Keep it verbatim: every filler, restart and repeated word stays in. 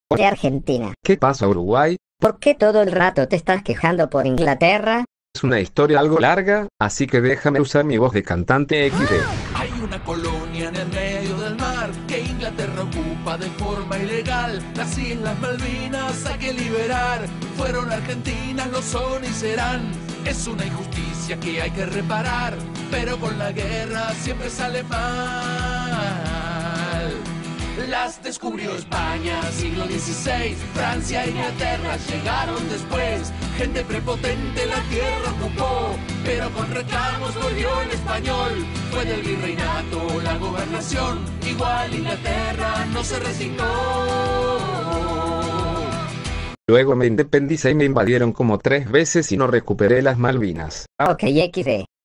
de Argentina. ¿Qué pasa, Uruguay? ¿Por qué todo el rato te estás quejando por Inglaterra? Es una historia algo larga, así que déjame usar mi voz de cantante equis de. Hay una colonia en el medio del mar que Inglaterra ocupa de forma ilegal. Las Islas Malvinas hay que liberar. Fueron argentinas, lo son y serán. Es una injusticia que hay que reparar, pero con la guerra siempre sale mal. Las descubrió España, siglo dieciséis. Francia e Inglaterra llegaron después. Gente prepotente la tierra ocupó, pero con reclamos volvió el español. Fue del virreinato la gobernación, igual Inglaterra no se resignó. Luego me independicé y me invadieron como tres veces y no recuperé las Malvinas. Ok, equis de.